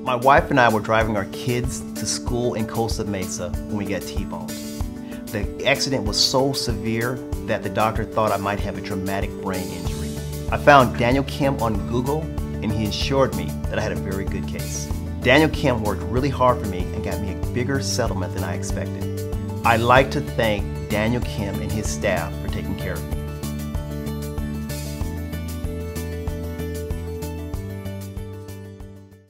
My wife and I were driving our kids to school in Costa Mesa when we got T-boned. The accident was so severe that the doctor thought I might have a traumatic brain injury. I found Daniel Kim on Google, and he assured me that I had a very good case. Daniel Kim worked really hard for me and got me a bigger settlement than I expected. I'd like to thank Daniel Kim and his staff for taking care of me.